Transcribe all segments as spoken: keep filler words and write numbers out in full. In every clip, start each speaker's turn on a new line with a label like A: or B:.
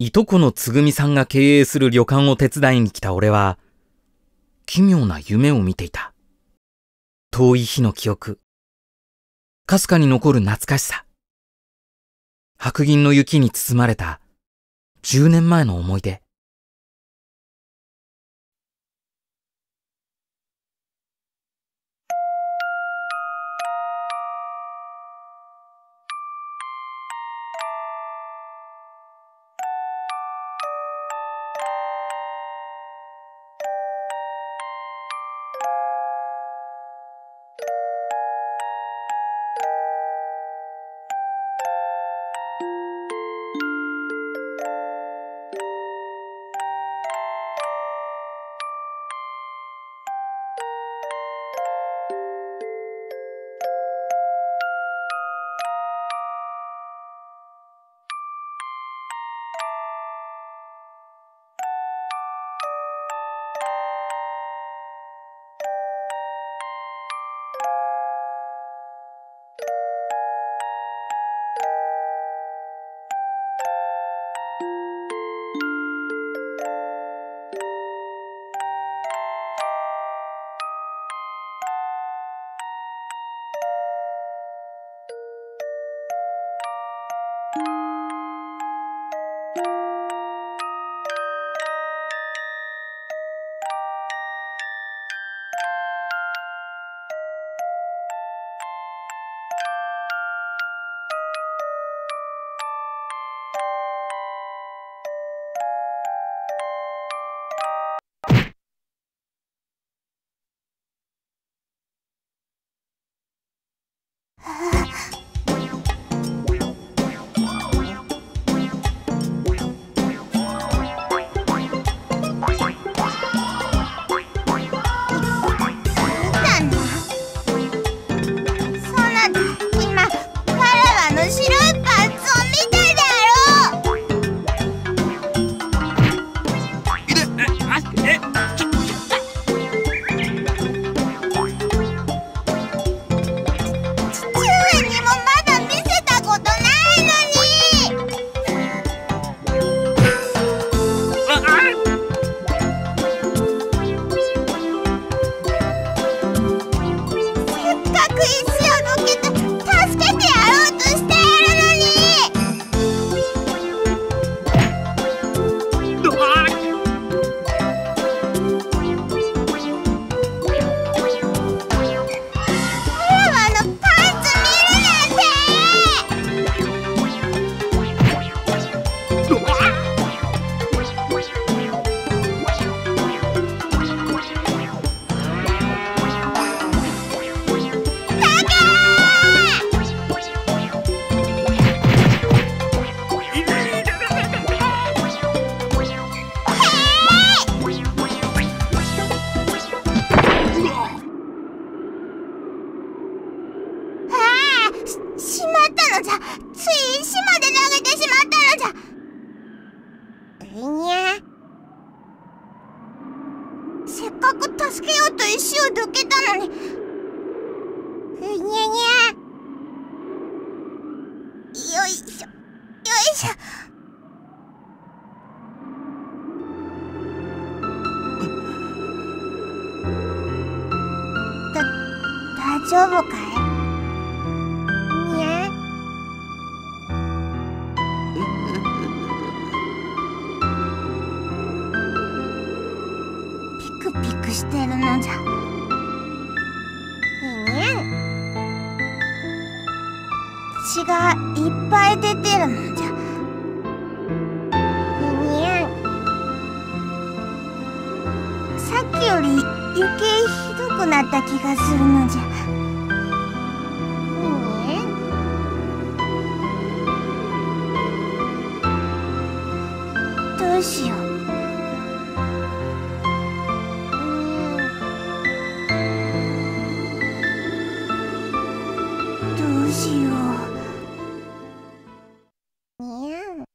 A: いとこのつぐみさんが経営する旅館を手伝いに来た俺は、奇妙な夢を見ていた。遠い日の記憶、かすかに残る懐かしさ、白銀の雪に包まれたじゅうねんまえの思い出。
B: せっかく助けようと石をどけたのに。うにゃにゃ。よいしょよいしょ。だ大丈夫かい？にゃ。ピクピクしてるのじゃ。にゃ。血がいっぱい出てるのじゃ。にゃ。さっきより余計ひどくなった気がするのじゃ。にゃ。どうしよう。どうしよう。にゃ。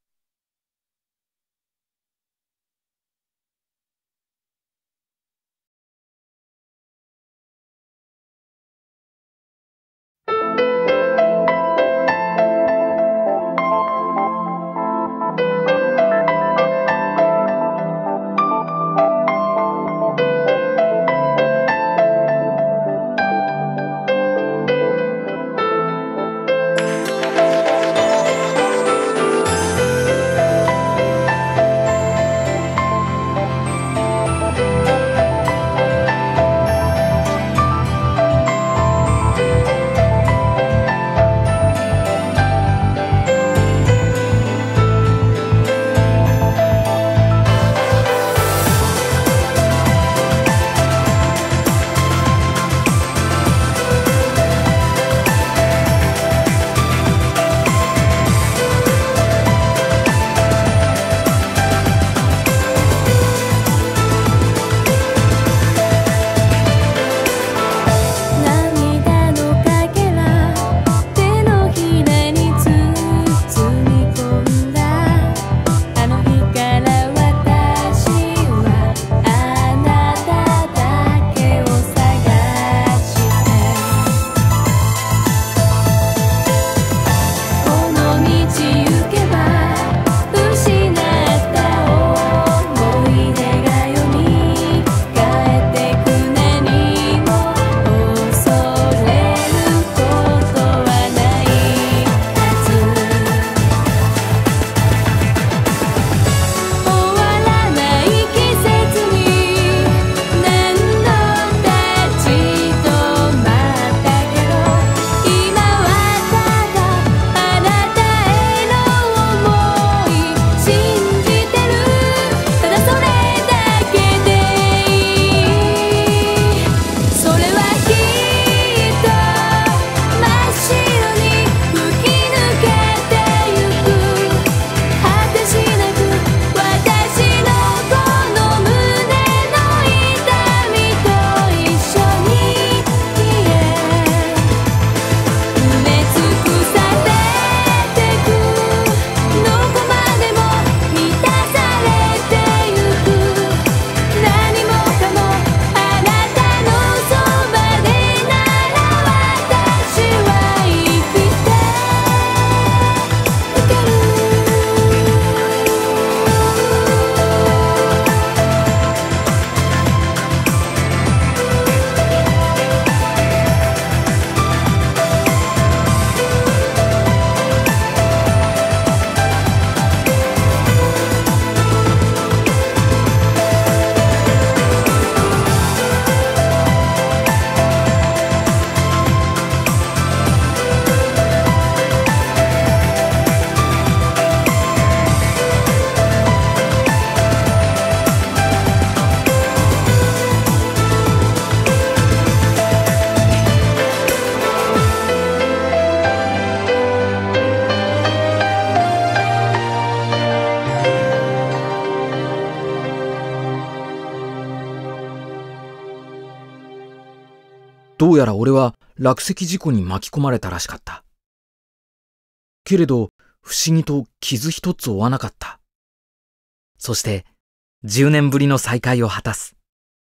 A: どうやら俺は落石事故に巻き込まれたらしかった。けれど、不思議と傷一つ負わなかった。そして、じゅうねんぶりの再会を果たす。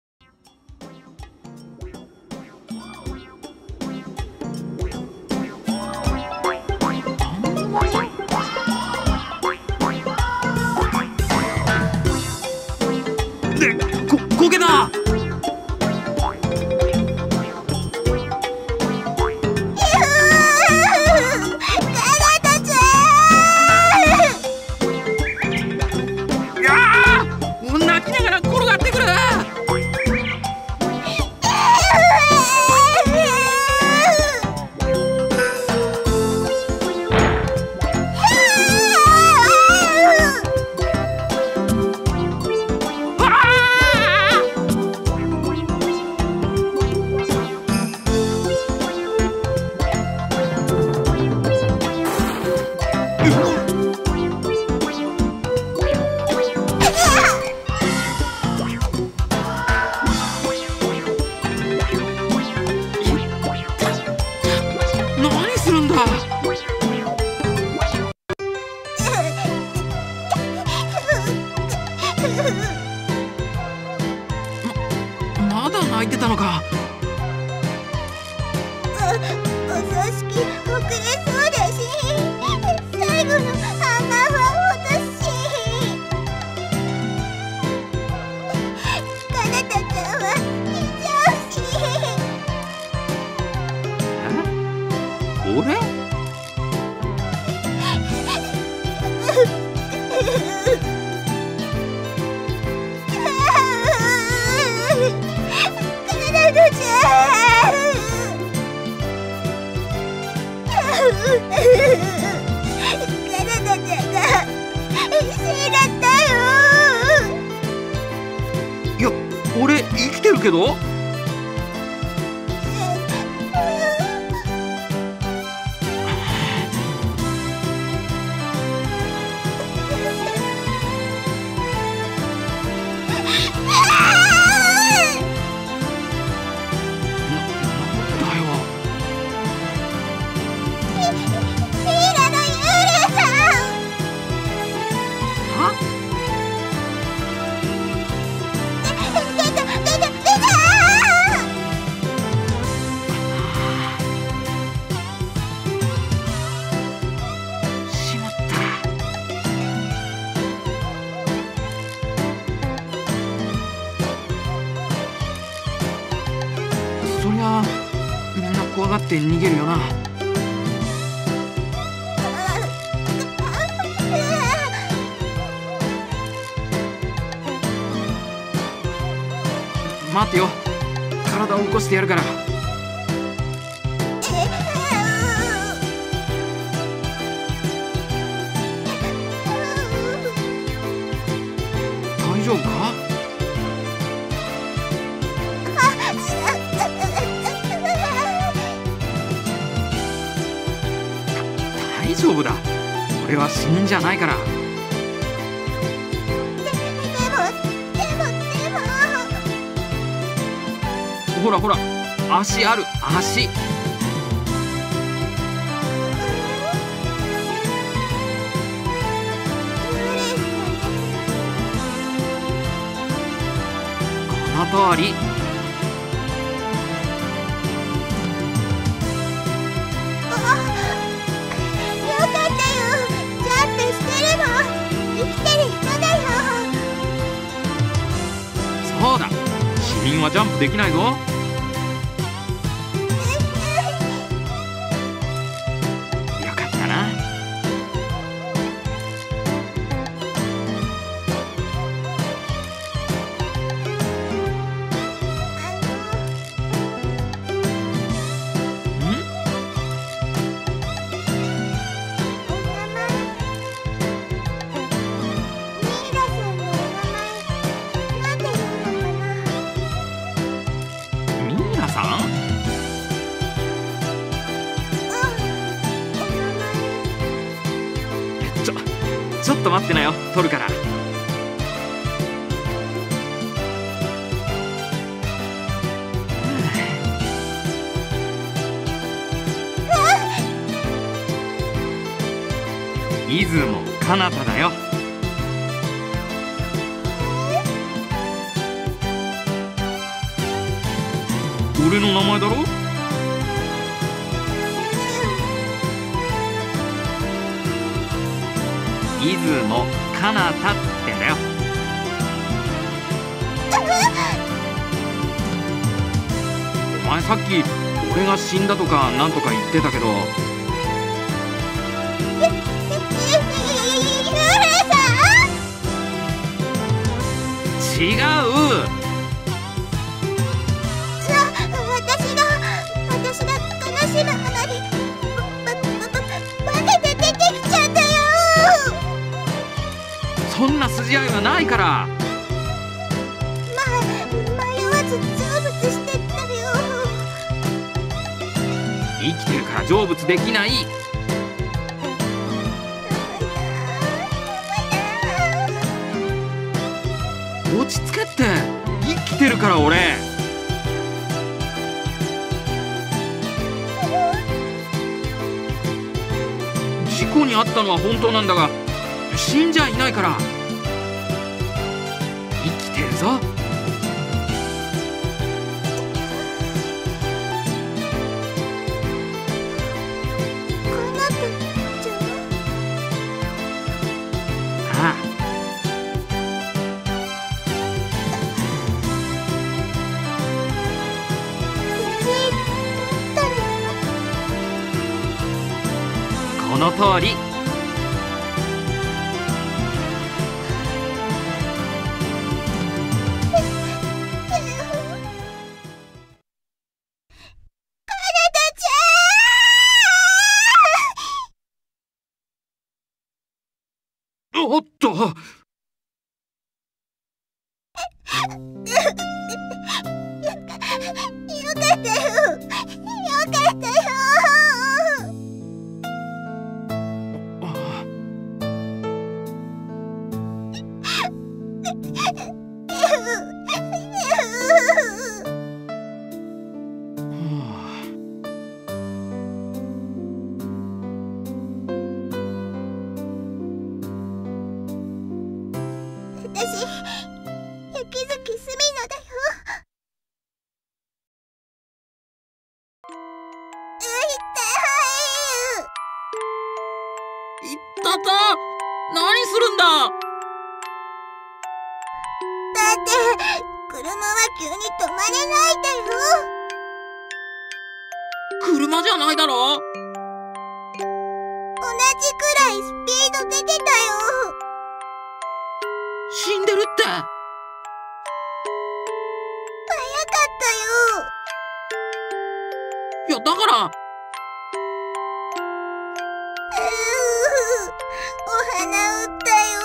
C: で、こ、苔だ！ま、まだ泣いてたのか。
B: お葬式遅れそうだし、最後のハンマーは落とし、かなたちゃんは死んじゃうし。
C: え？俺？いや、俺生きてるけど。そりゃみんな怖がって逃げるよな。待ってよ、体を起こしてやるから。大丈夫か？大丈夫だ。俺は死人じゃないから。ほらほら、足ある、足。この通り。そうだ、死人はジャンプできないぞ。よかったな。ちょ、ちょっと待ってなよ、取るから。 出雲かなただよ。俺の名前だろ。出雲かなたってだよ。お前さっき俺が死んだとかなんとか言ってたけど。違う。
B: 私が私が悲しむ花にばばば化けて出てきちゃったよ。
C: そんな筋合いはないから。
B: ま迷わず成仏してったよ。
C: 生きてるから成仏できない。落ち着けって。生きてるから俺。事故に遭ったのは本当なんだが死んじゃいないから。生きてるぞ。
B: かなたちゃん。
C: ああ。この通り。おっと。
B: よかったよ。よかったよ。私、雪月すみのだよ。ういた
C: いったた。何するんだ。
B: だって車は急に止まれないんだよ。
C: 車じゃないだろ。
B: 同じくらいスピード出てたよ。
C: 死んでるって。
B: 早かったよ。
C: いやだから。
B: うーお花売ったよ。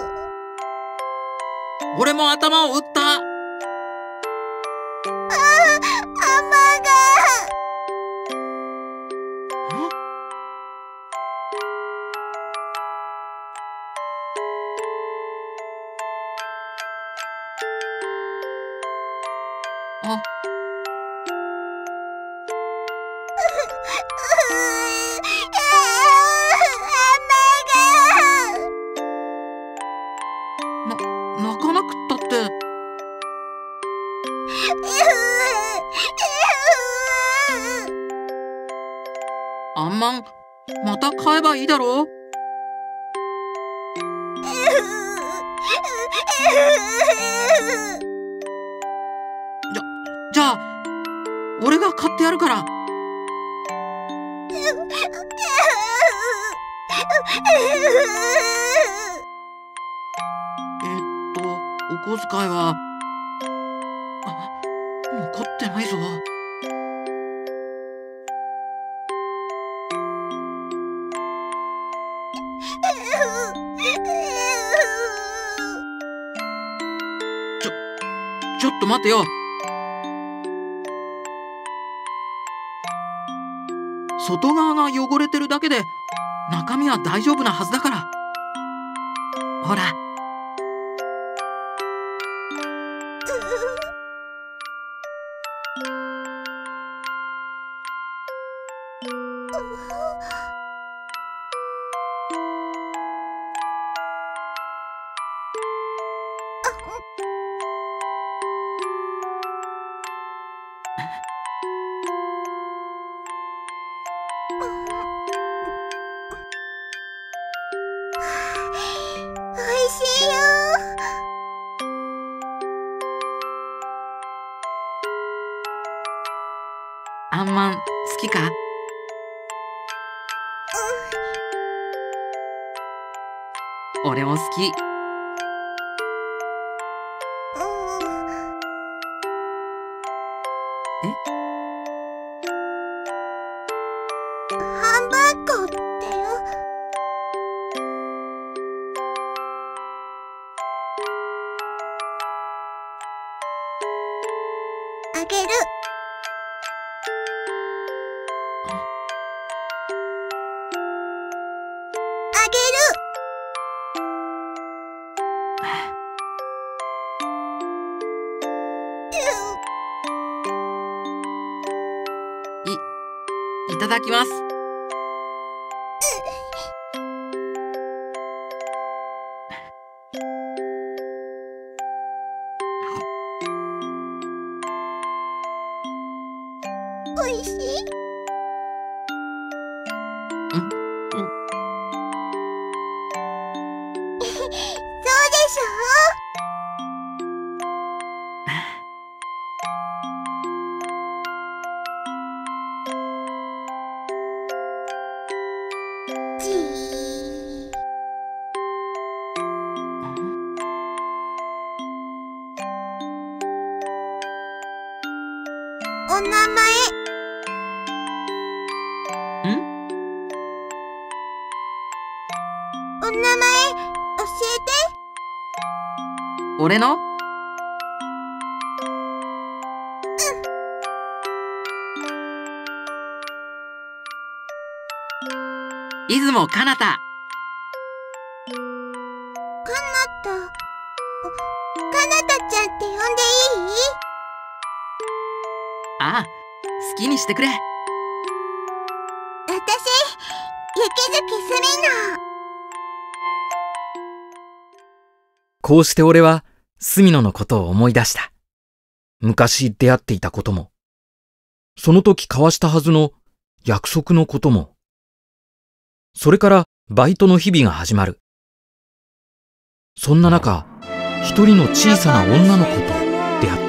C: 俺も頭を打った。
B: ああ、雨が。
C: あ。な、泣かなくったって。あんまん、また買えばいいだろう。じゃ、じゃあ、俺が買ってやるから。えっと、お小遣いは、あ、残ってないぞ。ちょ、ちょっと待ってよ。外側が汚れてるだけで、中身は大丈夫なはずだから。ほら。 あんまん好きか？俺も好き。え？
B: ハンバーグってよ。あげる。あげる。
C: いただきます。
B: おいしい？
C: うん？
B: そうでしょ？じー。お名前。
C: ん？
B: お名前教えて。
C: 俺の？出雲かなた。
B: かなた。かなたちゃんって呼んでいい？
C: ああ、好きにしてくれ。
B: 私、雪月すみの。
A: こうして俺は、住野のことを思い出した。昔出会っていたことも、その時交わしたはずの約束のことも、それからバイトの日々が始まる。そんな中、一人の小さな女の子と出会った。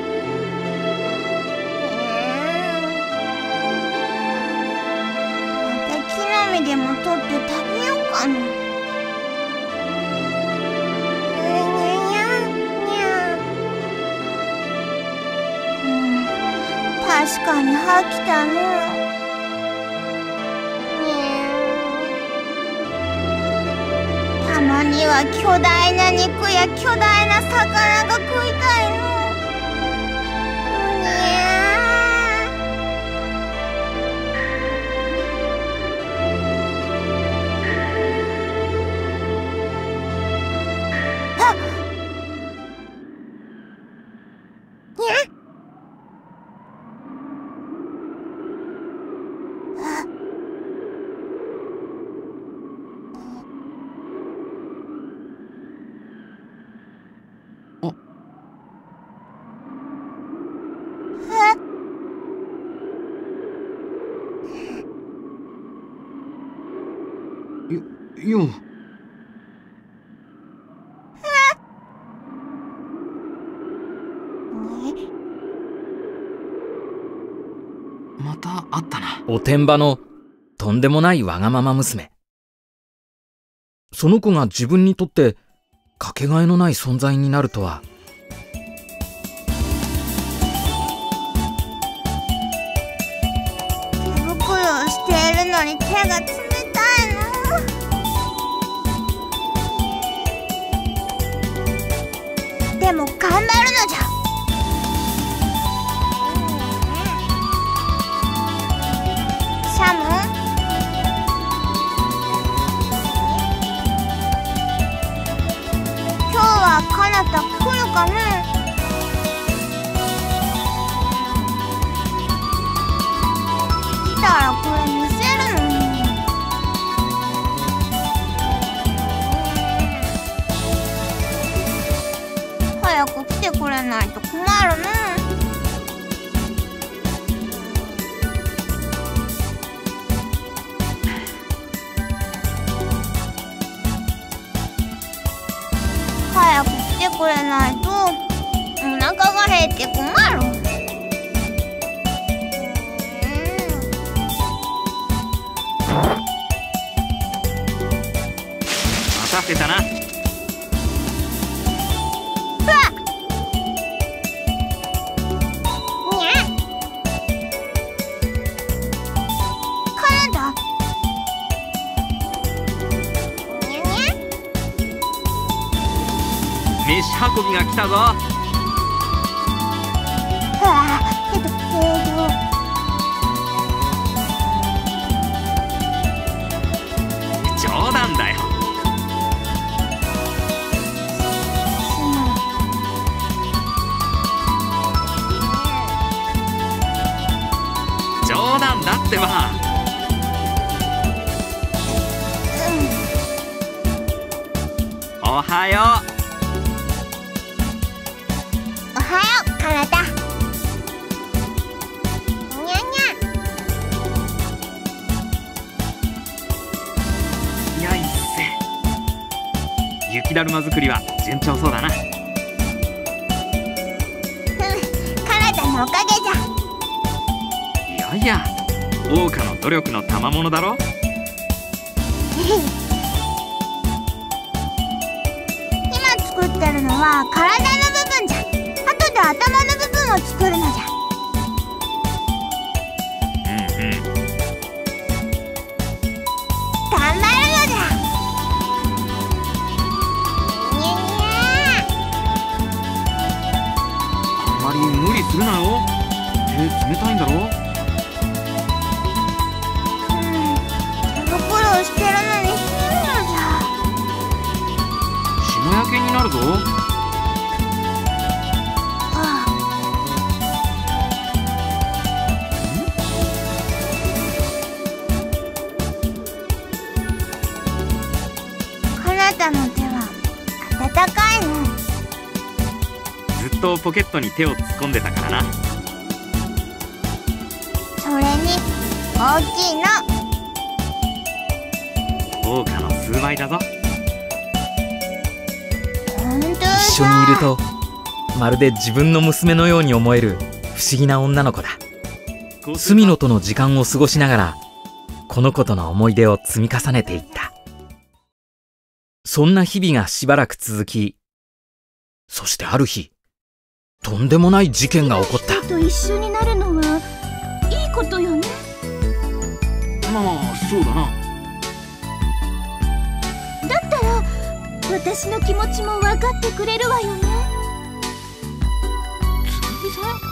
B: また木の実でも取って食べようかな。確かに飽きたの。たまには巨大な肉や巨大な魚が食いたいの。あっ！にゃ？
C: よう。また会ったな。
A: おてんばのとんでもないわがまま娘。その子が自分にとってかけがえのない存在になるとは。
B: 手袋をしているのに手が冷たいの。でも頑張るのじゃ。シャム？今日はかなた来るかな？来たらこれ見せるのに。早く来てくれないと困るな。早く来てくれないとお腹が減って困る。
C: 運びが来たぞ。
B: ああ、えっとえっと
C: 冗談だよ。冗談だってば。おはよう。
B: おはよう、体。にゃにゃ。
C: やいっせ。雪だるま作りは順調そうだな。
B: うん、体のおかげじゃ。
C: いやいや、桜花の努力の賜物だろ。
B: 今作ってるのは体の部分じゃ。後で頭の部分を作るのじゃ。
C: うんうん。
B: 頑張るのじゃ。にゃにゃ。
C: あんまり無理するなよ。手冷たいんだろ。
B: 手袋をしてるのにするのじゃ。
C: 霜焼けになるぞ。
B: ああ。かなたの手は温かいの。
C: ずっとポケットに手を突っ込んでたからな。
B: それに大きいの。
C: 桜花の数倍だぞ。
B: ほんとだ。
A: 一緒にいるとまるで自分の娘のように思える不思議な女の子だ。隅野との時間を過ごしながらこの子との思い出を積み重ねていった。そんな日々がしばらく続き、そしてある日とんでもない事件が起こった。
D: 人と一緒になるのはいいことよね。
C: まあそうだな。
D: だったら私の気持ちも分かってくれるわよね。
C: つぐみさん。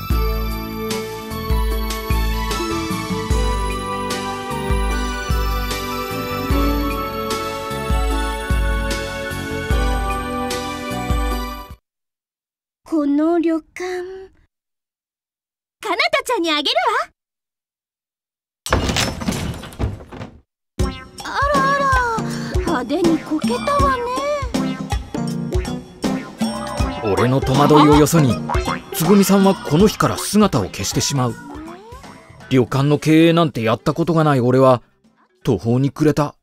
D: この旅館、かなたちゃんにあげるわ。あらあら、派手にこけたわね。
A: 俺の戸惑いをよそにつぐみさんはこの日から姿を消してしまう。旅館の経営なんてやったことがない俺は途方に暮れた。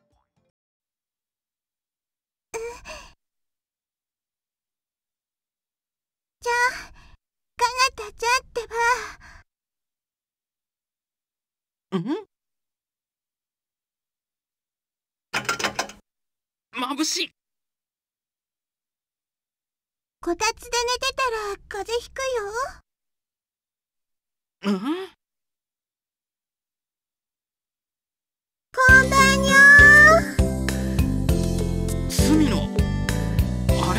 B: じゃあかなたちゃんってば。
C: うん眩しい。
B: こたつで寝てたら風邪ひくよ。
C: うん
B: こんばんにょー。
C: 隅野、あれ。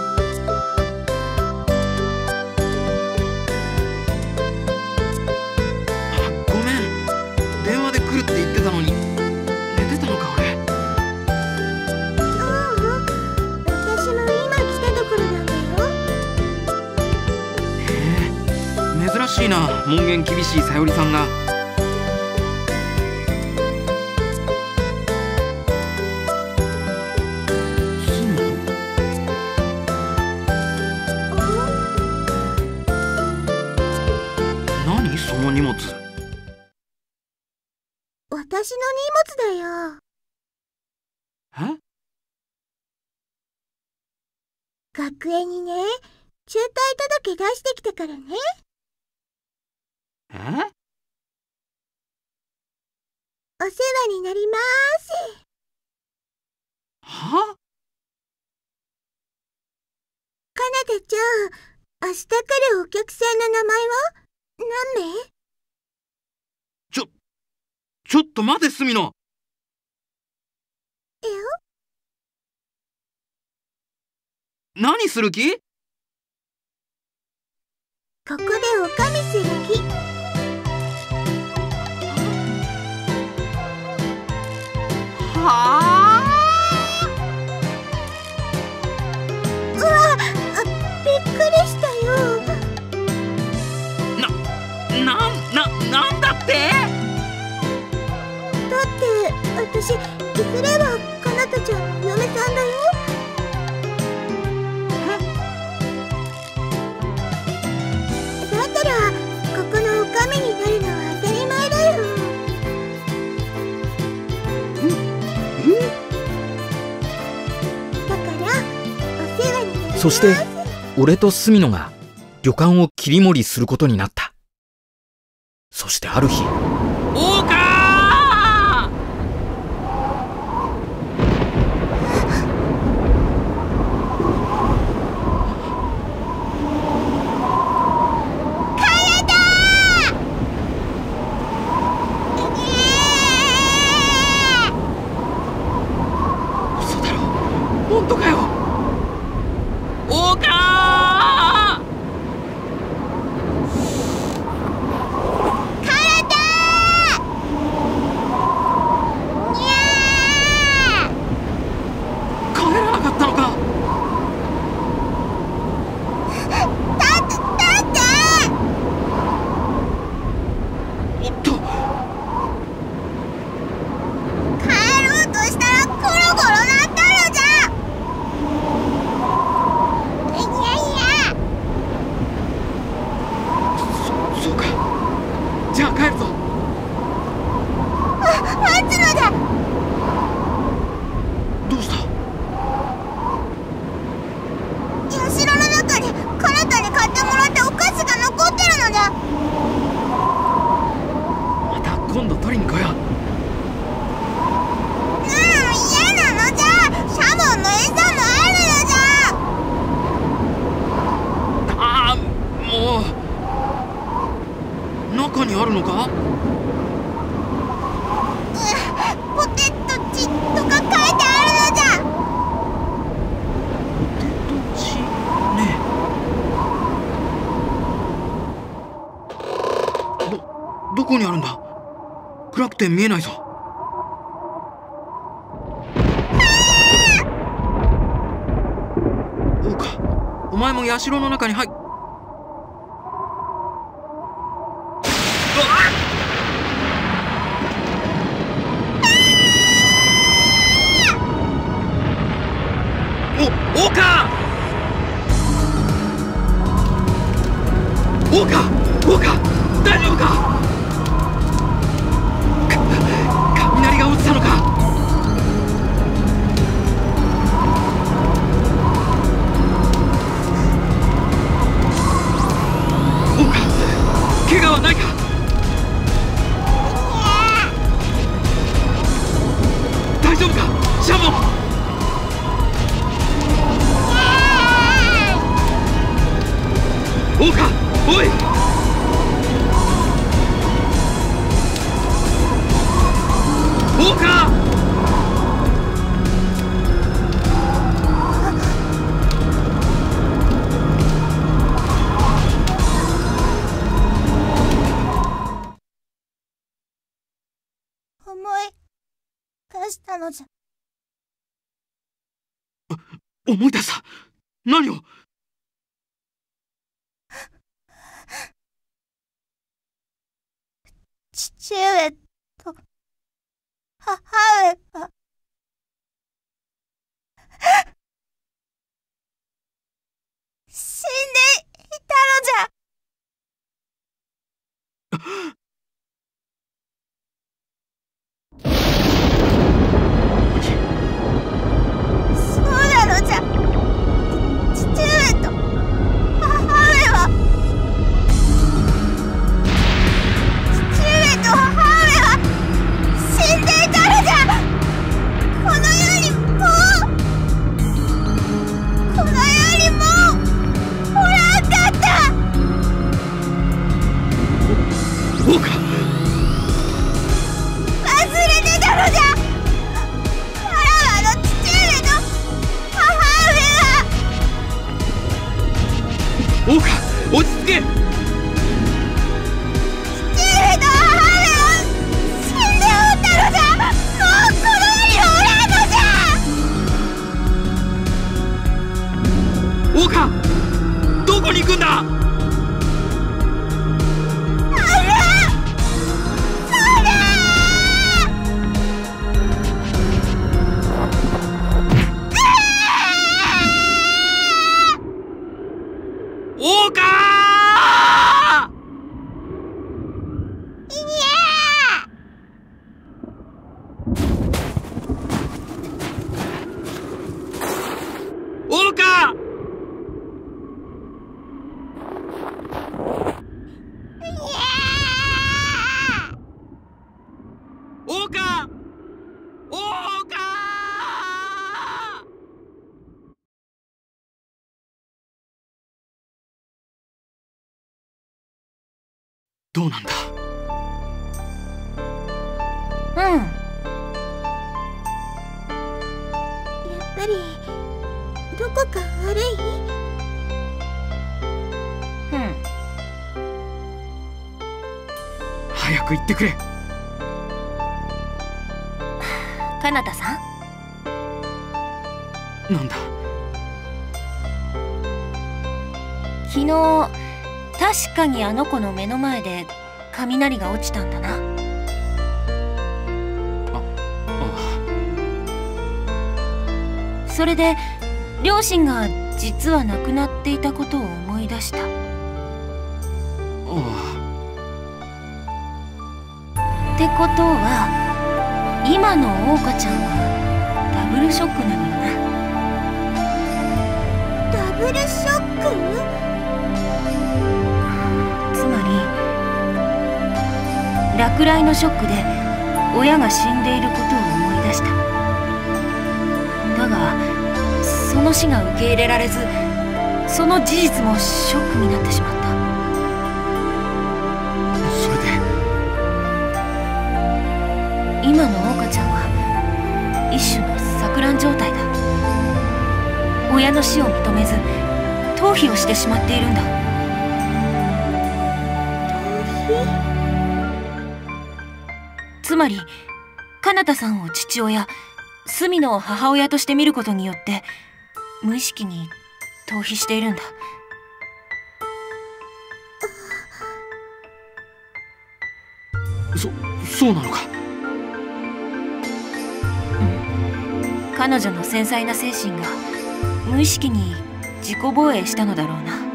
C: あ、ごめん。電話で来るって言ってたのに寝てたのか俺。
B: ううん、私も今来たところなんだよ。
C: へえ、珍しいな。門限厳しいさよりさんが。何その荷物。
B: 私の荷物だよ。
C: え？
B: 学園にね、中退届出してきたからね。
C: え？
B: お世話になりまーす。
C: は？
B: かなたちゃん、明日来るお客さんの名前は何名？
C: ちょ、ちょっと待て、隅野。
B: えよ？
C: 何する気？
B: ここでおかみする気。
C: はあ。
B: うわ、あ、びっくりしたよ。
C: な、な、な、なんだって？
B: だって私いずれはかなたちゃんの嫁さんだよ。だったらここのおかみになるのは当たり前だよ。だからお世話になります。
A: そして俺とスミノが旅館を切り盛りすることになった。そしてある日、
C: オーカー！本当かよ。オーカー！
B: カラター！にゃ
C: 帰らなかったのか。
B: ー！たってたって
C: おっと。
B: 帰ろうとしたらコロコロなったのじゃ。いやいや。
C: そうか。じゃあ帰るぞ。
B: あ、待つのだ。
C: どうした？
B: 社の中にカナタに買ってもらったお菓子が残ってるのだ。
C: また今度取りに来よう。
B: うん、嫌なのじゃ。シャモンの餌もあるのじゃ。
C: ああ、もう中にあるのか？
B: うん、ポテトチとか書いてあるのじゃ。
C: どっちねえ。ど、どこにあるんだ？暗くて見えないぞ。おうか、お前も社の中に入っ。お、オーカー！オーカー！オーカー！大丈夫か？か雷が落ちたのか？オーカー！怪我はないか？大丈夫か？シャモン！オーカー、おい！オーカー！
B: 思い出したのじゃ。
C: 思い出した。何を？
B: 父上と母上が死んでいたのじゃ。そうなのじゃ。父上と母上は父上と母上は死んでいたのじゃ。この世にもうこの世にもうおらんかった。
C: オーカそうなんだ。
D: うん。
B: やっぱりどこか悪い？
D: うん。
C: 早く言ってくれ。
D: かなたさん。
C: なんだ。
D: 昨日確かにあの子の目の前で雷が落ちたんだな。
C: あ、あ
D: それで両親が実は亡くなっていたことを思い出した。
C: あ、
D: ってことは今の桜花ちゃんはダブルショックなのだな。
B: ダブルショック？
D: つまり落雷のショックで親が死んでいることを思い出した。だがその死が受け入れられず、その事実もショックになってしまった。
C: それで
D: 今の桜花ちゃんは一種の錯乱状態だ。親の死を認めず逃避をしてしまっているんだ。つまりかなたさんを父親、隅野を母親として見ることによって無意識に逃避しているんだ。
C: そ、そうなのか。
D: うん。彼女の繊細な精神が無意識に自己防衛したのだろうな。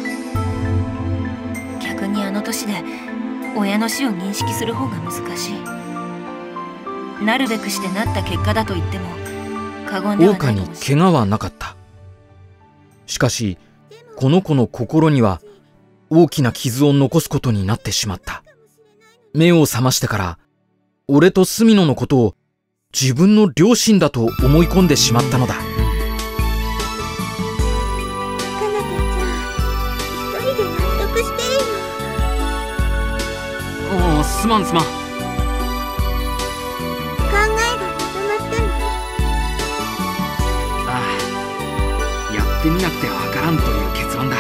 D: 逆にあの年で親の死を認識する方が難しい。なるべくしてなった結果だと言っても過言ではないかもしれない。
A: 桜花に怪我はなかった。しかしこの子の心には大きな傷を残すことになってしまった。目を覚ましてから俺と隅野のことを自分の両親だと思い込んでしまったのだ。
B: かなたちゃん、一人で納得してるよ。
C: ああ、すまんすまん。
B: 考えがまとまったの？
C: ああ、やってみなくてわからんという結論だ。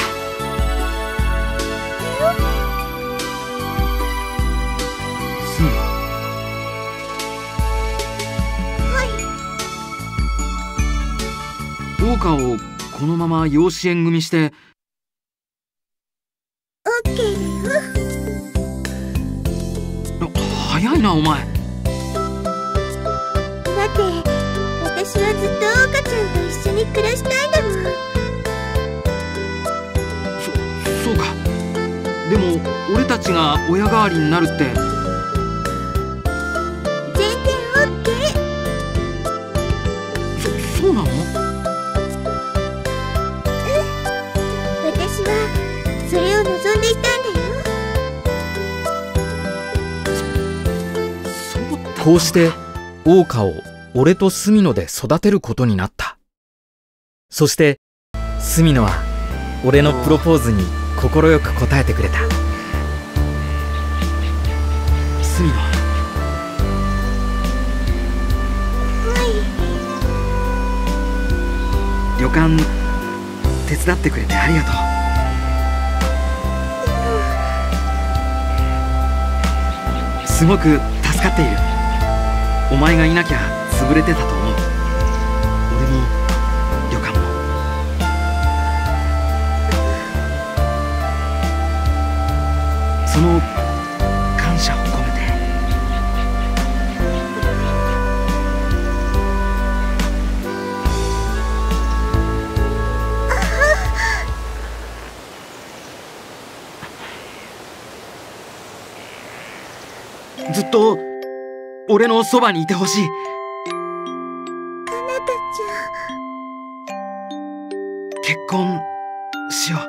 C: すみ。桜花をこのまま養子縁組して。
B: オッケーだよ。
C: 早いなお前。
B: だって私はずっと桜花ちゃんと一緒に暮らしたいんだもん。
C: そ、そうか。でも俺たちが親代わりになるって。
B: 全然オッケ
C: ー。そ、そうなの？
B: 私はそれを望んでいたんだよ。
C: そうだった。
A: こうして桜花を俺と隅野で育てることになった。そして隅野は俺のプロポーズに快く応えてくれた。
C: 隅野。旅館手伝ってくれてありがとう。すごく助かっている。お前がいなきゃ潰れてたと思う。俺も旅館も。その感謝を込めて。ずっと俺のそばにいてほしい。
B: かなたちゃん。
C: 結婚しよ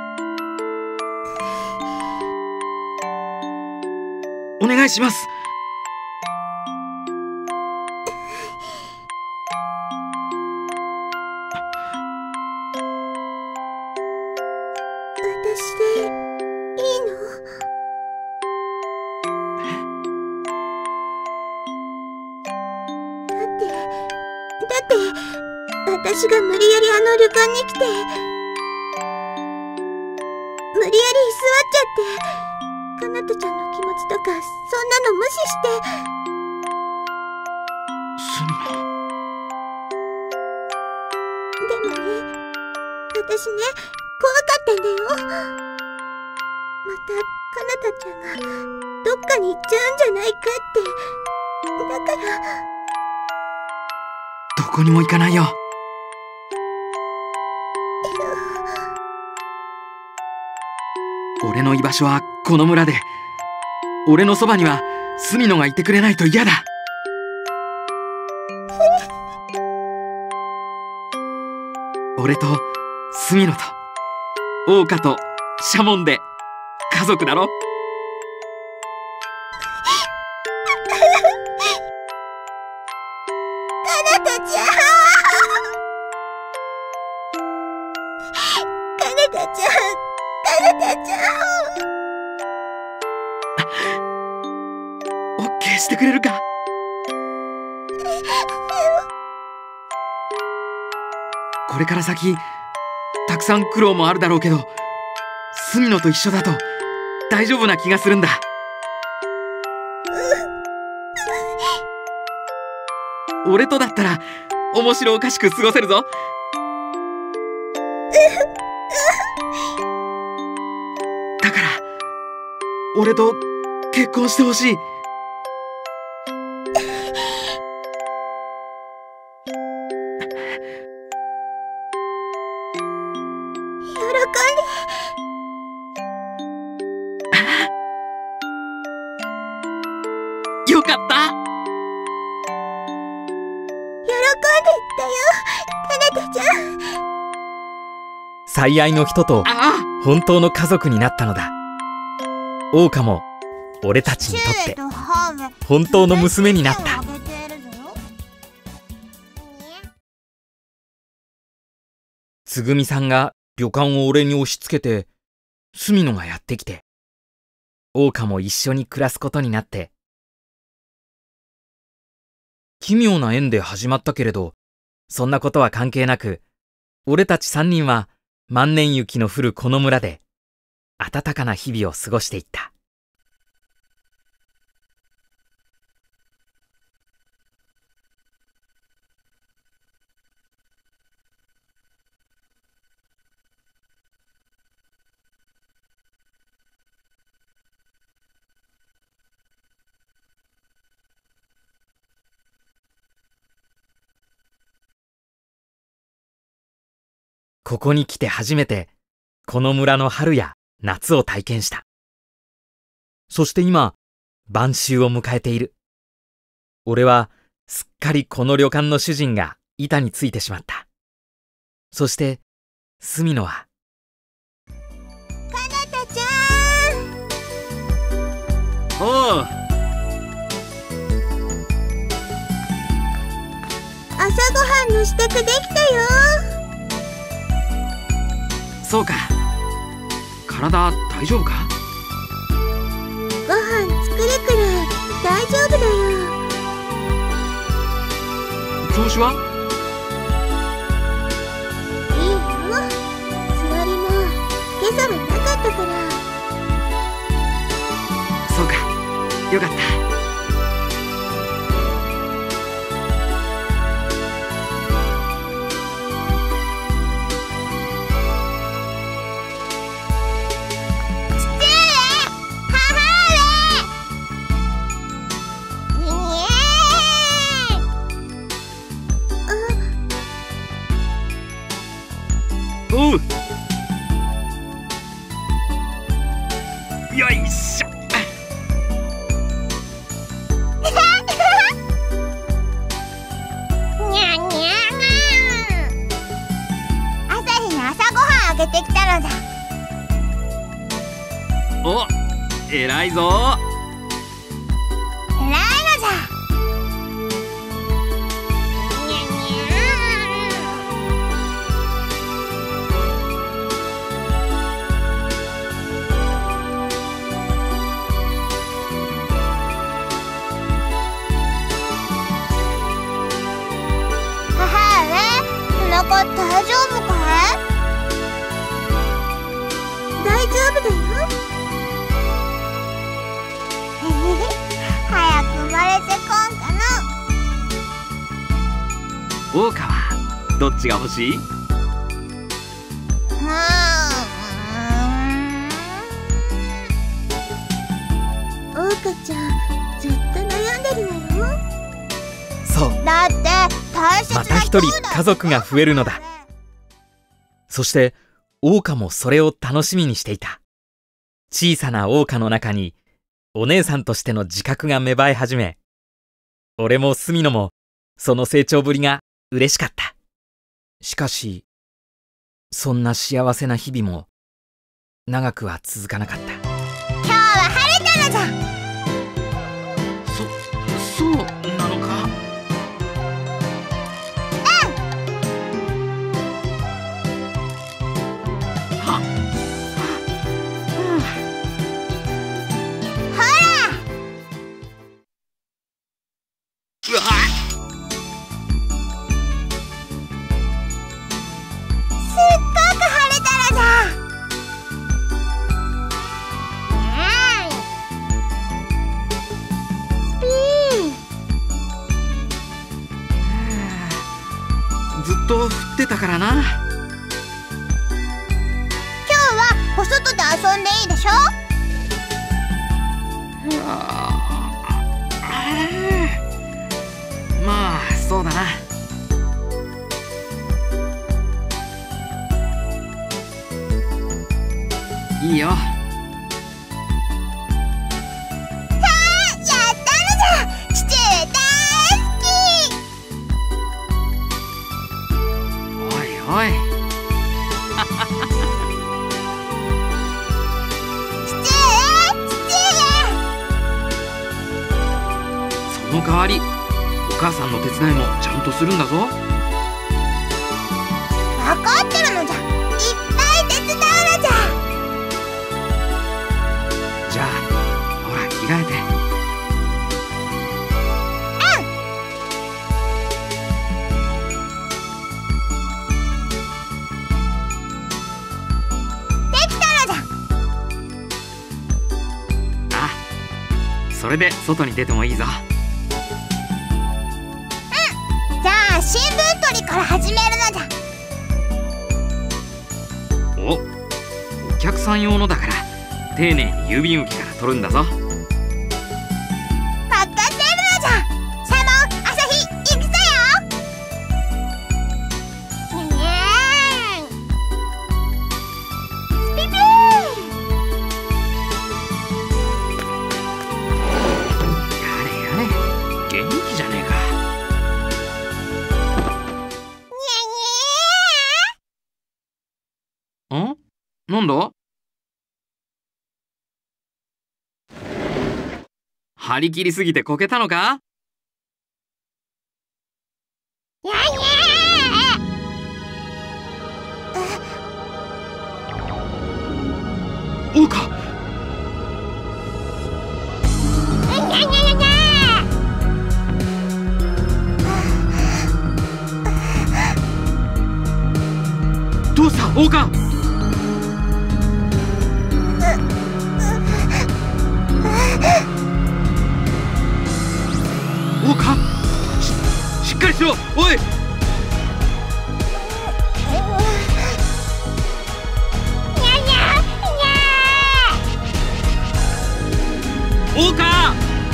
C: う。お願いします。
B: 私でいいの？ って私が無理やりあの旅館に来て無理やり居座っちゃってかなたちゃんの気持ちとかそんなの無視して
C: スミノ。
B: でもね、私ね、怖かったんだよ。またかなたちゃんがどっかに行っちゃうんじゃないかって。だから
C: どこにも行かないよ。俺の居場所はこの村で、俺のそばにはスミノがいてくれないと嫌だ。俺とスミノとオオカとシャモンで家族だろ。
B: かなたちゃん、かなたちゃん、かなたちゃん。
C: オッケーしてくれるか。これから先たくさん苦労もあるだろうけど、スミノと一緒だと大丈夫な気がするんだ。俺とだったら面白おかしく過ごせるぞ。だから俺と結婚してほしい。
B: 喜んで。
C: よかった。
B: 喜んでったよ、かなたちゃん。
A: 最愛の人と本当の家族になったのだ。オオカも俺たちにとって本当の娘になった。つぐみさんが旅館を俺に押し付けて、スミノがやってきて、オオカも一緒に暮らすことになって、奇妙な縁で始まったけれど、そんなことは関係なく、俺たち三人は万年雪の降るこの村で暖かな日々を過ごしていった。ここに来て初めて、この村の春や夏を体験した。そして今、晩秋を迎えている。俺は、すっかりこの旅館の主人が板についてしまった。そして、スミノは、
B: かなたちゃん。
C: おう。
B: 朝ごはんの支度できたよ。
C: そうか。体大丈夫か？
B: ご飯作るくらい大丈夫だよ。
C: 調子は？
B: いいよ。つわりも今朝はなかったから。
C: そうか。よかった。おう。よいしょ。
B: にゃんにゃん。朝日に朝ごはんあげてきたのだ。
C: お、偉いぞ。
B: 偉いのじゃ。母腹大丈夫かい？大丈夫だよ。早く生まれてこんか
C: 桜花はどっちが欲しい？
B: な。うーん。桜花ちゃん、ずっと悩んでるのよ。
A: そう。
B: だって大切な
A: また一人家族が増えるのだ。そして桜花もそれを楽しみにしていた。小さな桜花の中にお姉さんとしての自覚が芽生え始め、俺も住野もその成長ぶりが嬉しかった。しかし、そんな幸せな日々も長くは続かなかった。
B: 今日は晴れたのじゃ。
C: そ、そうなのか？うわっ！
B: すっごく晴れたらじゃ。うん。スピー。
C: ずっと降ってたからな。
B: 今日はお外で遊んでいいでしょ？
C: ああ、まあそうだな。いいよ。
B: さあ、やったのじゃ。父上大好き。
C: おいおい。
B: 父上、父
C: その代わりお母さんの手伝いもちゃんとするんだぞ。
B: 上。分かってるのじゃ。いっぱい手伝うのじゃ。
C: じゃあほら着替えて。
B: できたのじゃ。
C: あ、それで外に出てもいいぞ。
B: じゃあ新聞取りから始めるのじゃ。
C: お、お客さん用のだから丁寧に郵便受けから取るんだぞ。
B: 任せるのじゃ。シャモン、アサヒ、行くぞよ。にゃーん。スピピー。
C: やれやれ、元気じゃねえか。ん？なんだ？張り切りすぎてこけたのか？
B: にゃにゃー。
C: おうか。
B: にゃにゃにゃにゃ
C: どうした王冠？王冠、し、しっかりしろ。おい。王冠。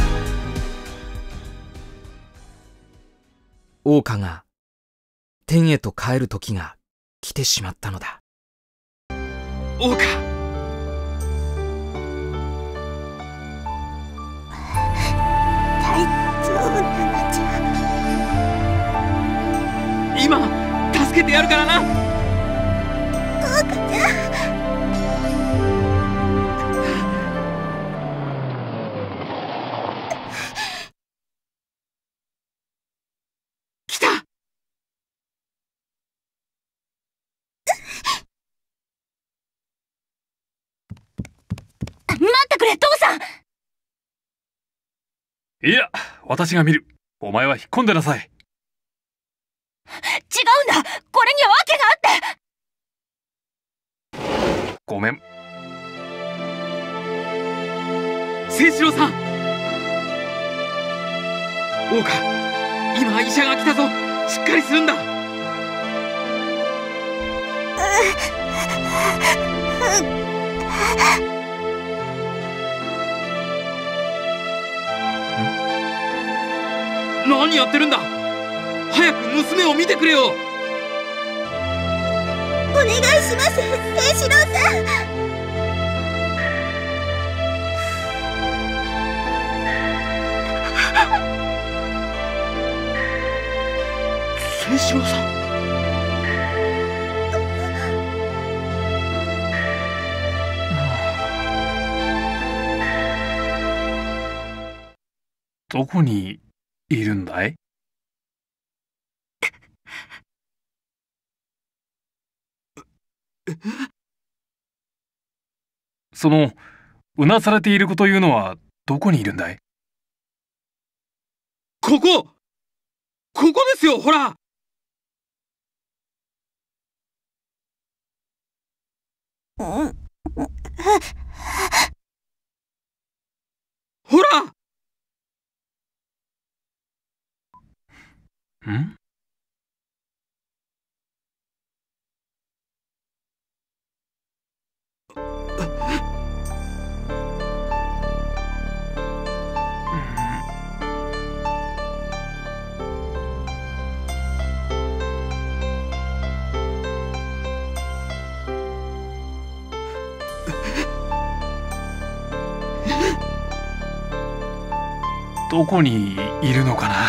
A: 桜花が天へと帰る時が来てしまったのだ。
C: 王冠。
B: 大丈夫なのじゃ。
C: 今助けてやるからな。
B: 桜花ちゃん。
C: 来た。
D: 待ってくれ、父さん。
E: いや、私が見る。お前は引っ込んでなさい。
D: うんだ。これには訳があって。
E: ごめん。
C: 清志郎さん。大岡、今医者が来たぞ。しっかりするんだ。何やってるんだ。早く娘を見てくれよ。
B: お願いします、清志郎さん。
C: 清志郎さん。
E: どこにいるんだい？そのうなされている子というのはどこにいるんだい？
C: ここここですよ、ほら。ほら。
E: ん？どこにいるのかな。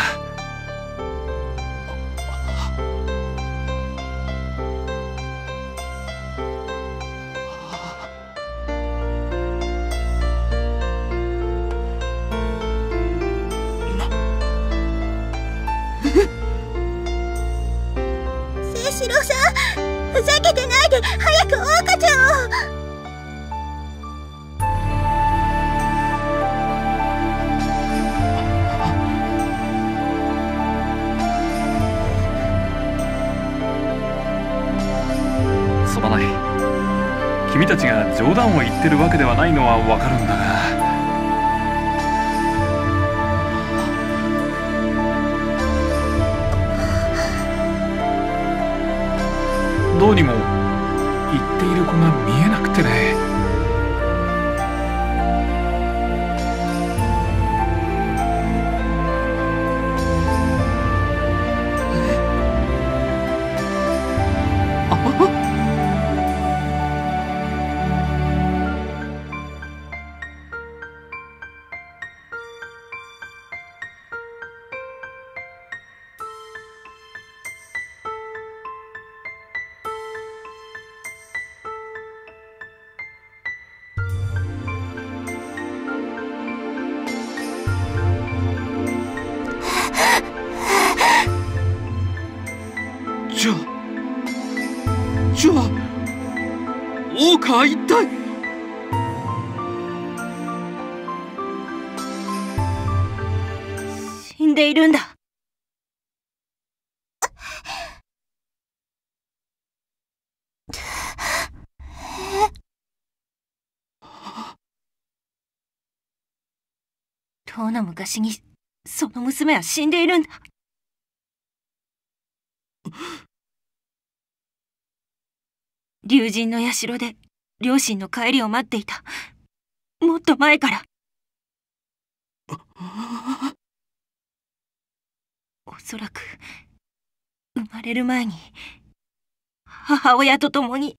B: 清志郎さん、ふざけてないで早く大岡ちゃんを。
E: すまない。君たちが冗談を言ってるわけではないのはわかるんだが。どうにも言っている子が見えなくてね。
C: じゃあじゃあ大岡は一体。
D: 死んでいるんだ。とうの昔にその娘は死んでいるんだ。竜神の社で両親の帰りを待っていた。もっと前から。おそらく生まれる前に母親と共に。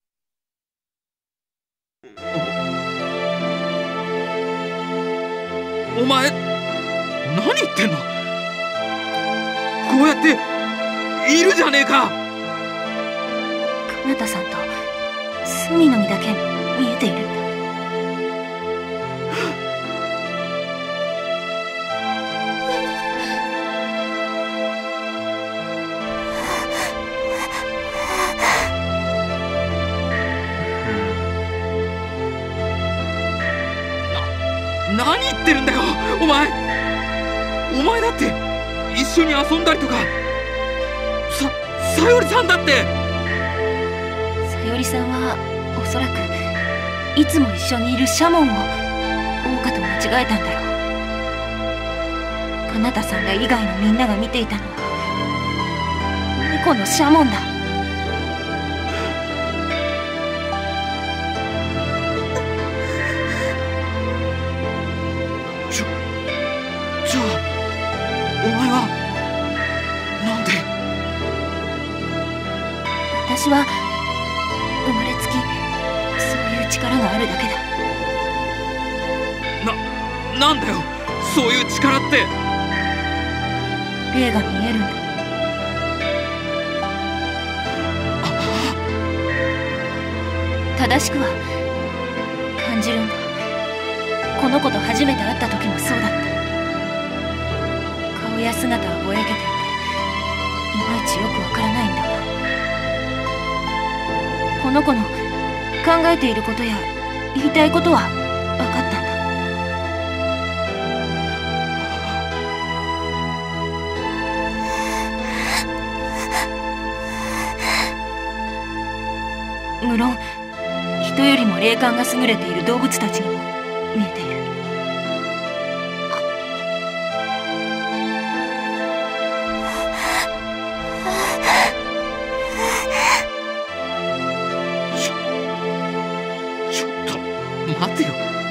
C: お前何言ってんの。こうやっているじゃねえか。
D: かなたさんと隅の実だけ見えているんだ。
C: な、何言ってるんだよお前。お前だって一緒に遊んだりとかささよりさんだって。
D: さよりさんはおそらくいつも一緒にいるシャモンを桜花と間違えたんだろう。かなたさんら以外のみんなが見ていたのは猫のシャモンだ。
C: じゃじゃあお前はなんで。
D: 私は生まれつきそういう力があるだけだ。
C: な、なんだよそういう力って。
D: 霊が見えるんだ。正しくは感じるんだ。この子と初めて会った時もそうだった。顔や姿はぼやけていていまいちよくわからないんだが、この子の考えていることや言いたいことは分かったんだ。無論人よりも霊感が優れている動物たちにも見えている。
C: ちょちょっと待てよ。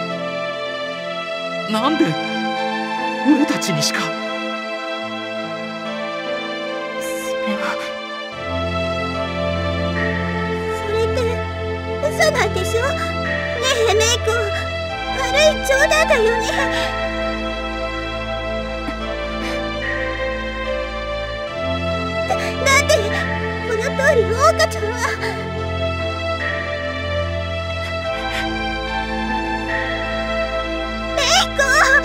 C: なんで俺たちにしか。
D: それは
B: 嘘なんでしょねえメイ君、悪い冗談だよね。な、なんでこの通り桜花ちゃんは。メイ君。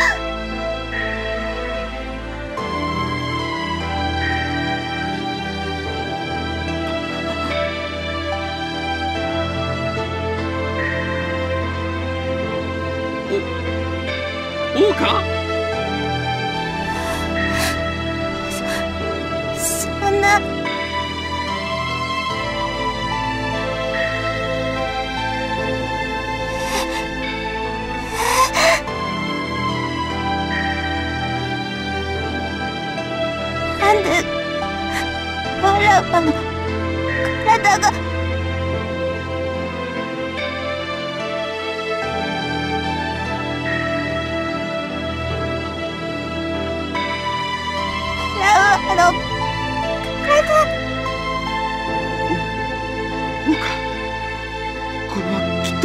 C: 桜花？
B: そ、そんな。なんでわらわの体が。あの、体。
C: 桜花、これはきっと。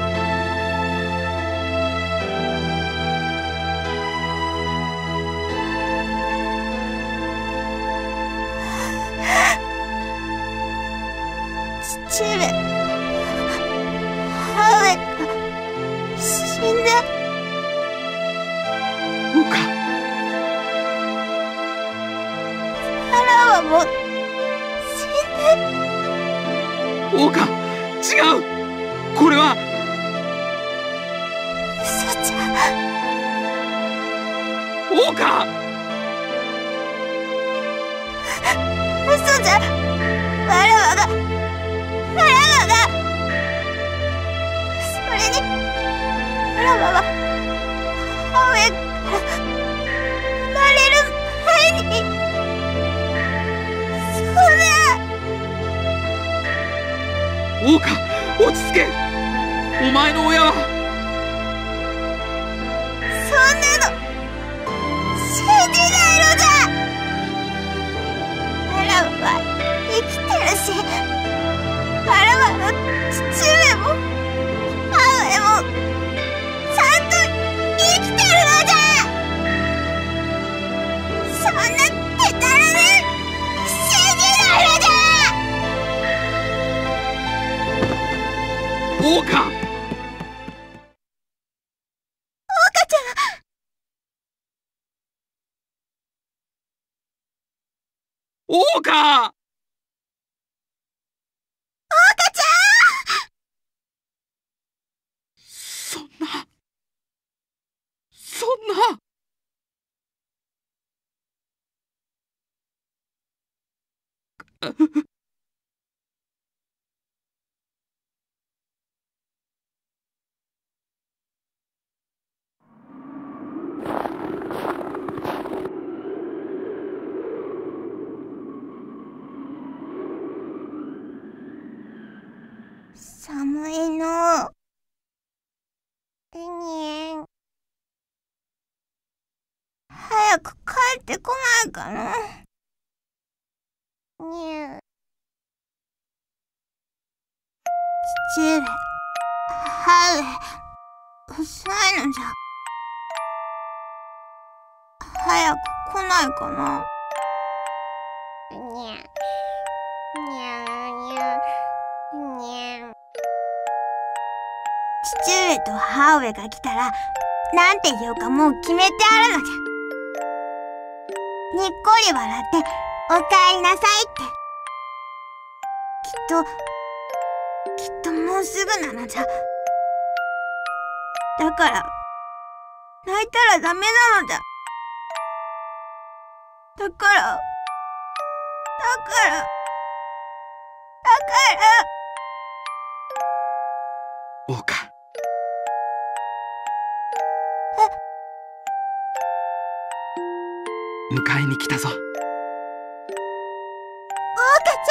B: 父上、母上が死んだ。
C: 桜花。
B: もう死んで。
C: 桜花、違う。これは
B: 嘘じゃ。
C: 桜花。
B: 嘘じゃ。わらわがわらわが。それにわらわは母上から生まれる前に。
C: 桜花、落ち着け。お前の親は。
B: そんなの信じないのだ。わらわは生きてるし、わらわの父上も母上もちゃんと生きてるのだ。そんなでたらめ信じないのだ。
C: 桜花。
B: 桜花ちゃん。
C: 桜花。
B: 桜花ちゃん。
C: そんなそんな。
B: 寒いの。エニエン。早く帰ってこないかな。にゅう。父上、母上、遅いのじゃ。早く来ないかな。にゃ、にゃにゃ、にゃ。父上と母上が来たら、なんて言うかもう決めてあるのじゃ。にっこり笑って、おかえりなさいって。きっと、きっともうすぐなのじゃ。だから、泣いたらダメなのじゃ。だから、だから、だから。
C: 桜花。迎えに来たぞ。
B: 桜花ち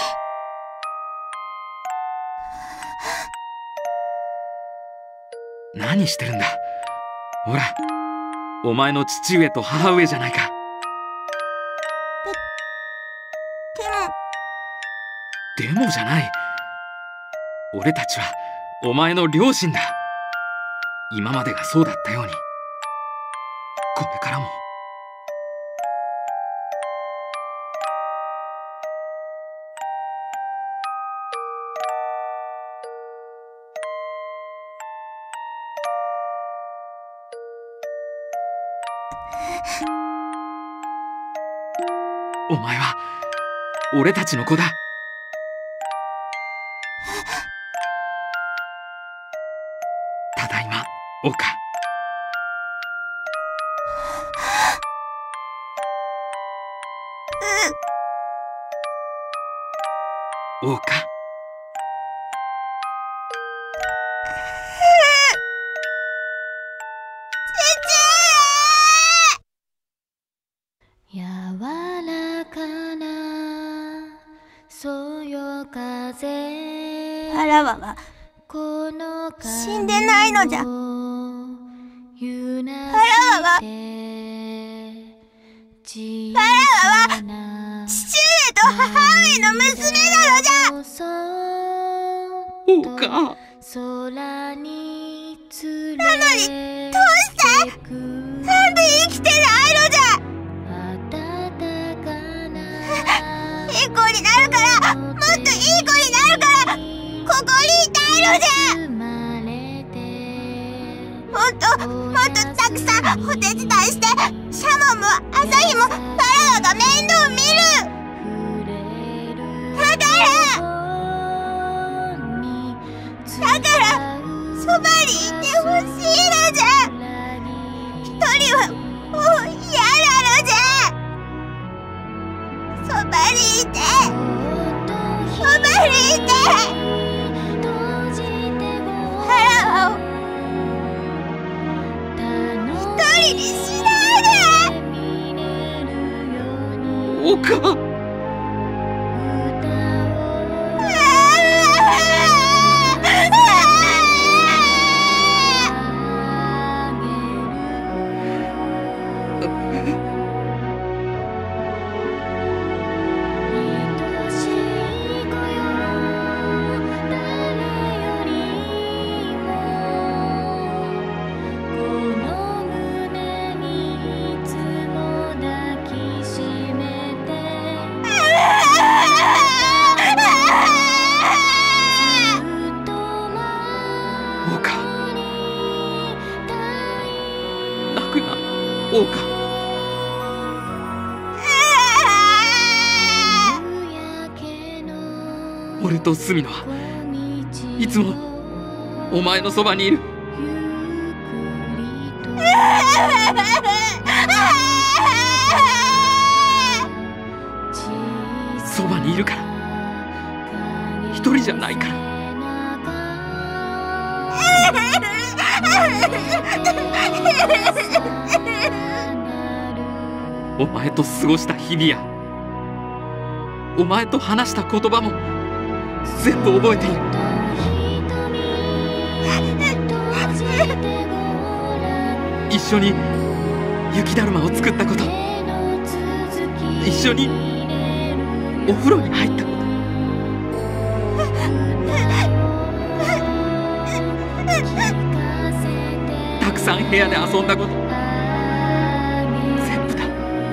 C: ゃん。何してるんだ。ほら、お前の父上と母上じゃないか。
B: で、でも。
C: でもじゃない。俺たちはお前の両親だ。今までがそうだったように、これからも。お前は俺たちの子だ。ただいま、桜花。桜花。
F: 柔らかなそよ風。
B: わらわは死んでないのじゃ。わらわはわらわは父上と母上の娘なのじゃ。
C: 桜花。
B: なのにどうしてなんで生きてないのじゃ。いい子になるから、もっといい子になるから、ここにいたいのじゃ。もっともっとたくさんお手伝いして、シャモンも朝日もわらわが面倒見る。だからだからそばにいてほしいのじゃ。一人はもう嫌なのじゃ。そばにいて、そばにいて、わらわを一人にしないで。
C: 桜花。桜花。俺と隅野はいつもお前のそばにいる。そばににいるから。一人じゃないから。お前と過ごした日々やお前と話した言葉も全部覚えている。一緒に雪だるまを作ったこと、一緒にお風呂に入ったこと、たくさん部屋で遊んだこと、全部だ、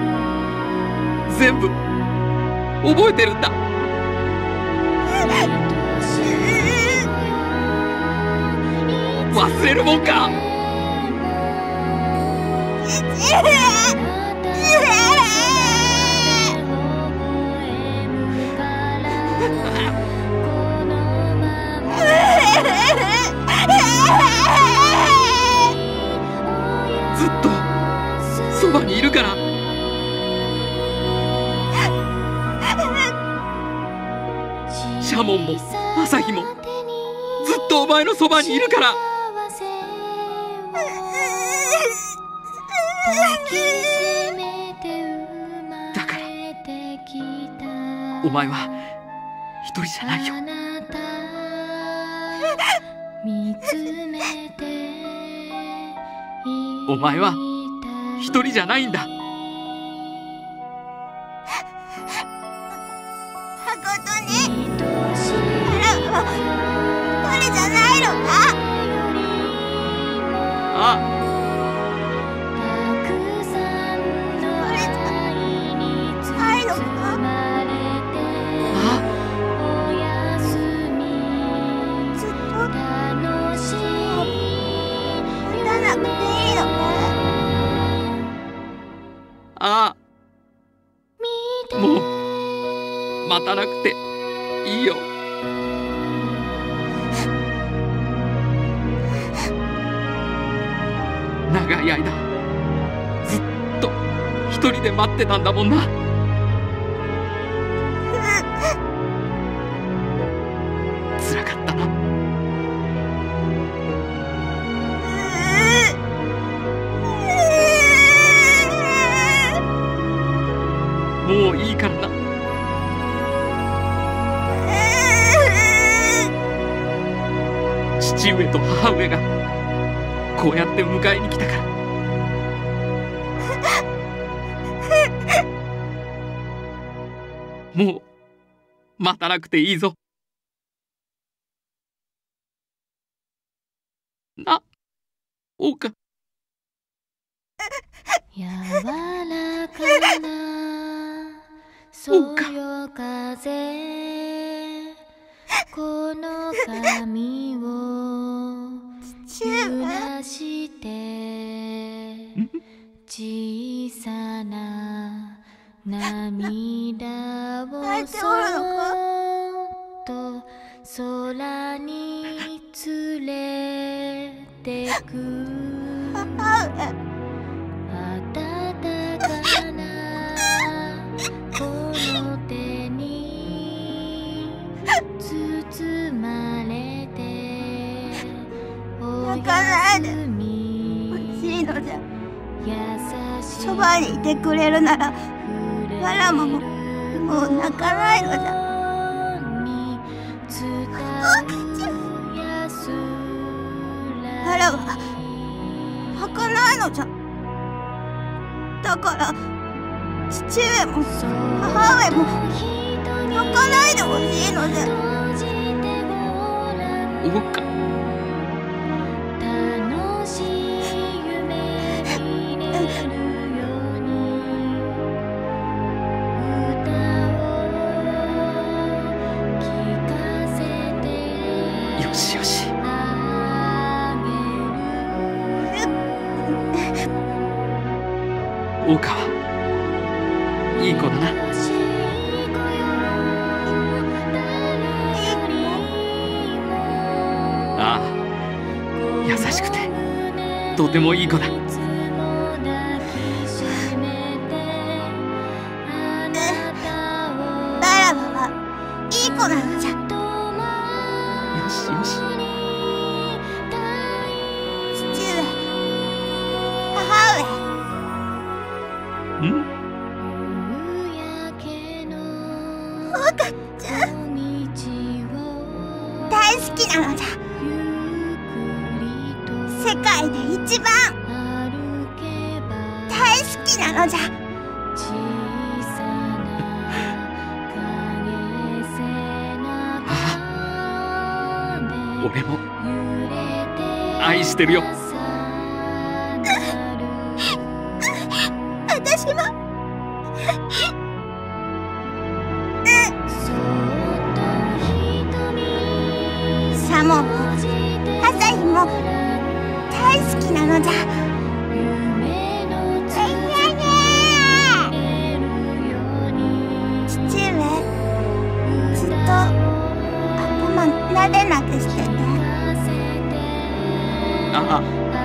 C: 全部覚えてるんだ。忘れるもんか。ずっとそばにいるから。シャモンも朝日もずっとお前のそばにいるから。だからお前は一人じゃないよ。お前は一人じゃないんだ。
B: 誠にあらは一人じゃないのか。
C: ああ、ああ、もう待たなくていいよ。長い間ずっと一人で待ってたんだもんな。辛かったな。もういいからな。父上と母上がこうやって迎えに来たから。もう待たなくていいぞ。な、おうか。
F: 柔らかなそよ風、この髪を揺らして小さな涙をそっと空に連れてく。暖かなこの手に包まれて
B: 泣かないで欲しいのじゃ。そばにいてくれるならわらもももう泣かないのじゃ。わらは泣かないのじゃ。だから父上も母上も泣かないでほしいのじゃ。
C: おっか。よしよし。大川いい子だな。ああ、優しくてとてもいい子だ。
B: バラバはなのじゃ。
C: よしよし。
B: 父上、母
C: ん？
B: 上、おうかちゃん、大好きなのじゃ。世界で一番大好きなのじゃ。
C: 俺も愛してるよ。
B: 私も。サモも朝日も大好きなのじゃ。父上、ずっと頭なでなくしてて。
C: ああ、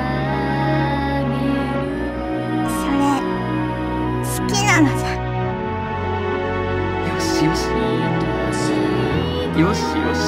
B: それ好きなのじゃ。
C: よしよしよしよし。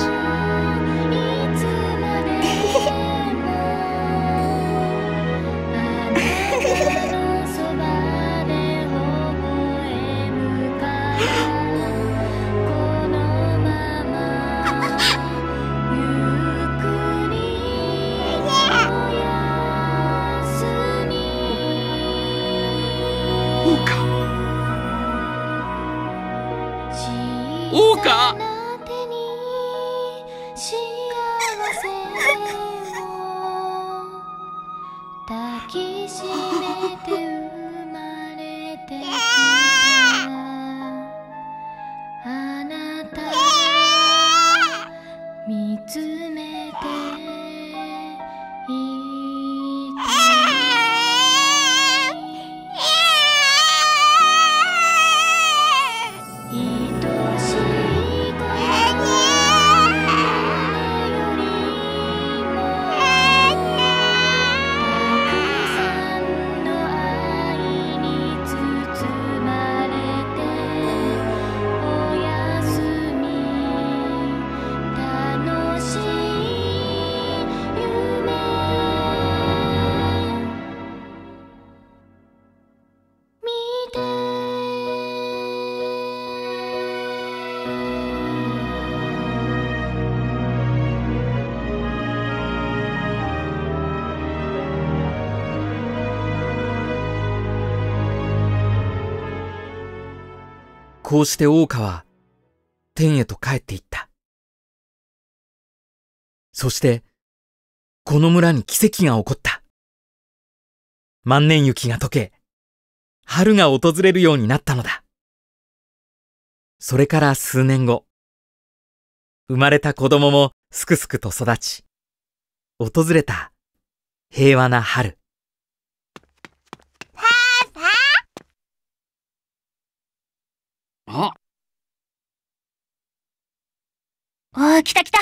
C: オオカ、
F: 抱きしめて生まれてきたあなた見つめていた愛しい子よりも
A: こうして大岡は天へと帰っていった。そして、この村に奇跡が起こった。万年雪が溶け、春が訪れるようになったのだ。それから数年後、生まれた子供もすくすくと育ち、訪れた平和な春。
C: あ、
D: おー、来た来た。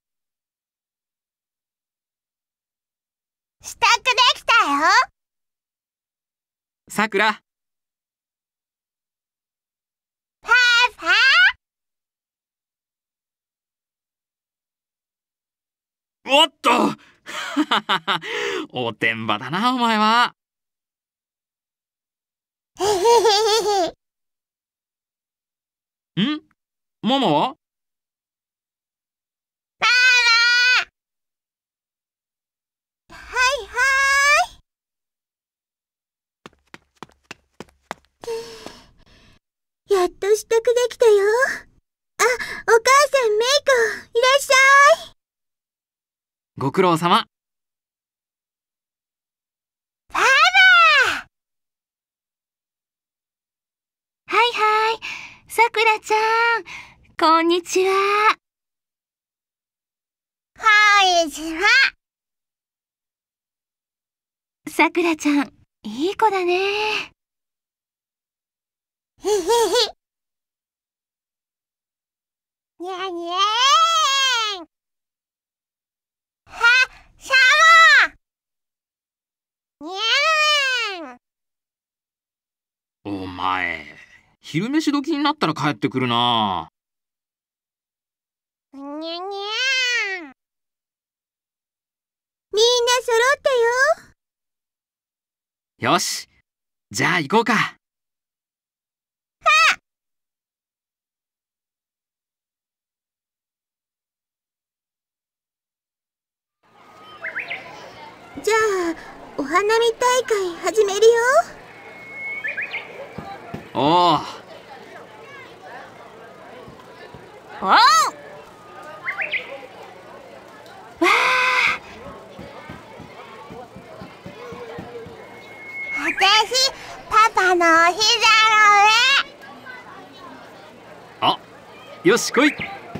B: 支度できたよ。
C: さくら。
B: パパ。
C: おっとおてんばだな、お前は。
B: へへへへ。
C: ん？ママは？
B: ママ。はいはい。やっと支度できたよ。あ、お母さんメイコ、いらっしゃい。
C: ご苦労様。
B: パパ。
D: はいはい。さくらちゃん、こんにちは。
B: こんにちは。
D: さくらちゃん、いい子だね。
B: へへへ。にゃにゃーん。は、シャモ。にゃーん。
C: お前、昼飯時になったら帰ってくるな。
B: にゃにゃー。みんな揃ったよ。
C: よし、じゃあ行こうか。
B: じゃあお花見大会始めるよ。
C: おお。
B: おう。わあ。あたしパパのお膝の上。
C: あ、よし来い。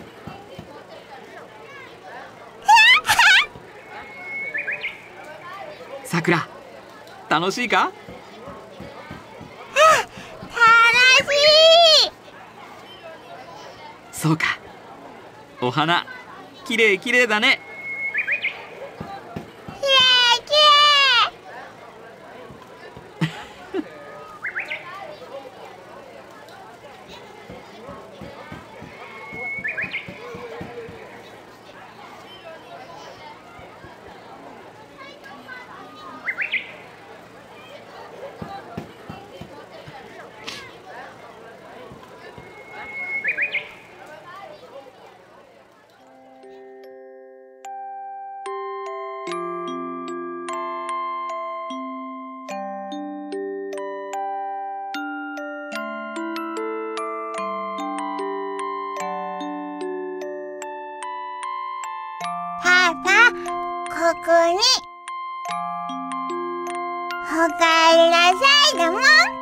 C: さくら、楽しいか？
B: 楽しい。
C: そうか。お花、きれいきれいだね。
B: きれいきれい。パパ、ここにおかえりなさいだもん。